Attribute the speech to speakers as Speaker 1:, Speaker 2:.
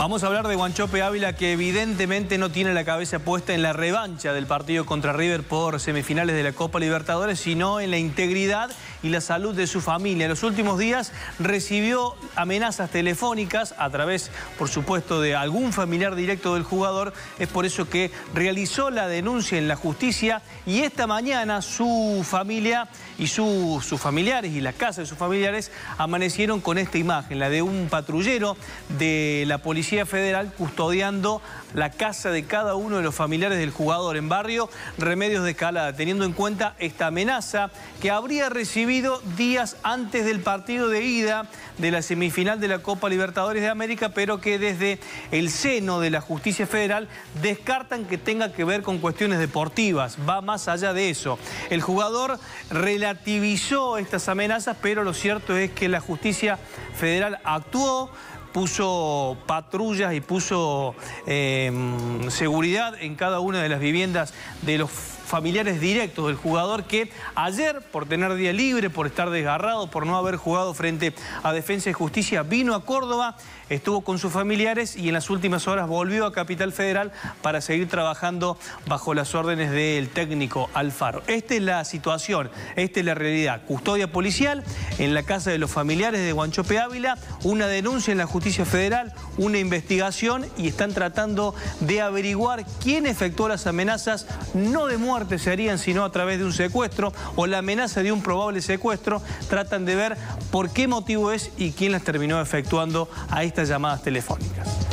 Speaker 1: Vamos a hablar de Wanchope Ávila, que evidentemente no tiene la cabeza puesta en la revancha del partido contra River por semifinales de la Copa Libertadores, sino en la integridad y la salud de su familia. En los últimos días recibió amenazas telefónicas a través, por supuesto, de algún familiar directo del jugador. Es por eso que realizó la denuncia en la justicia y esta mañana su familia y sus familiares y la casa de sus familiares amanecieron con esta imagen, la de un patrullero de la Policía Federal custodiando la casa de cada uno de los familiares del jugador en barrio Remedios de Escalada, teniendo en cuenta esta amenaza que habría recibido días antes del partido de ida de la semifinal de la Copa Libertadores de América, pero que desde el seno de la Justicia Federal descartan que tenga que ver con cuestiones deportivas, va más allá de eso. El jugador relativizó estas amenazas, pero lo cierto es que la Justicia Federal actuó, puso patrullas y puso seguridad en cada una de las viviendas de los familiares directos del jugador, que ayer, por tener día libre, por estar desgarrado, por no haber jugado frente a Defensa y Justicia, vino a Córdoba, estuvo con sus familiares y en las últimas horas volvió a Capital Federal para seguir trabajando bajo las órdenes del técnico Alfaro. Esta es la situación, esta es la realidad. Custodia policial en la casa de los familiares de Wanchope Ávila, una denuncia en la Justicia Federal, una investigación, y están tratando de averiguar quién efectuó las amenazas, no de muerte serían, sino a través de un secuestro o la amenaza de un probable secuestro. Tratan de ver por qué motivo es y quién las terminó efectuando a estas llamadas telefónicas.